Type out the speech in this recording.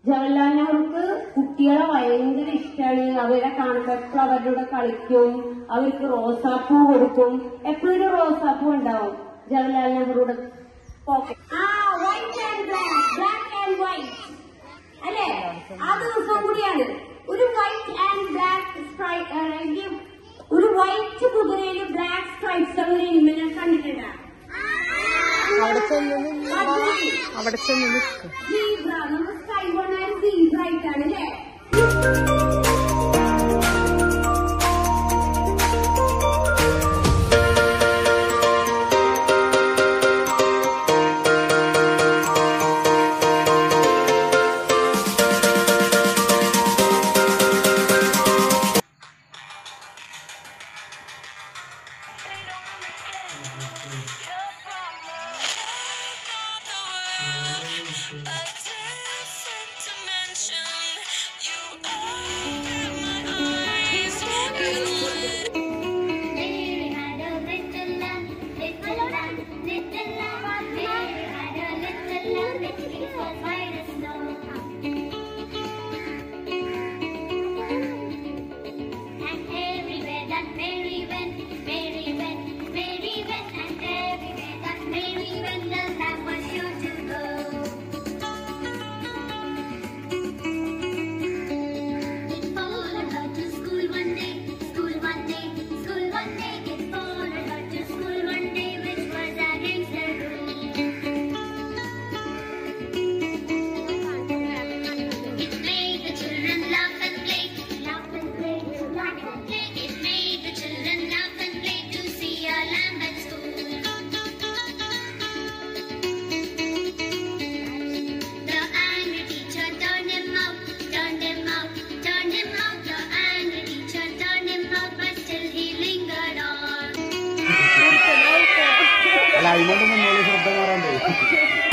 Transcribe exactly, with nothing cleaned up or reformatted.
ജവഹർലാൽ നെഹ്റുക്ക് കുട്ടികളെ ഭയങ്കര ഇഷ്ടമാണ്. അവരെ കാണുമ്പോൾ എപ്പോഴും അവരുടെ കൂടെ കളിക്കും, അവർക്ക് റോസാപ്പൂ കൊടുക്കും. എപ്പോഴും ഒരു റോസാപ്പൂ ഉണ്ടാവും ജവഹർലാൽ നെഹ്റുടെ പോക്കറ്റ്. ആ white and black, black and white അല്ലേ? ആ ദിവസം കൂടിയാണ് ഒരു വൈറ്റ് ആൻഡ് ബ്ലാക്ക് ഒരു വൈറ്റ് കുതിരയില് ബ്ലാക്ക് സ്ട്രൈപ്സ് അങ്ങനെ ഇങ്ങനെ കണ്ടിട്ടുണ്ടാ? അവിടെ ചെന്ന് അവിടെ ചെന്ന് നിൽക്കും. സീബ്ര, നമ്മൾ സ്കൈ വണ്ണായ സീബ്ര ആയിട്ടാണ് അല്ലേ? അതിനോടൊന്നും ശ്രദ്ധ മാറാൻ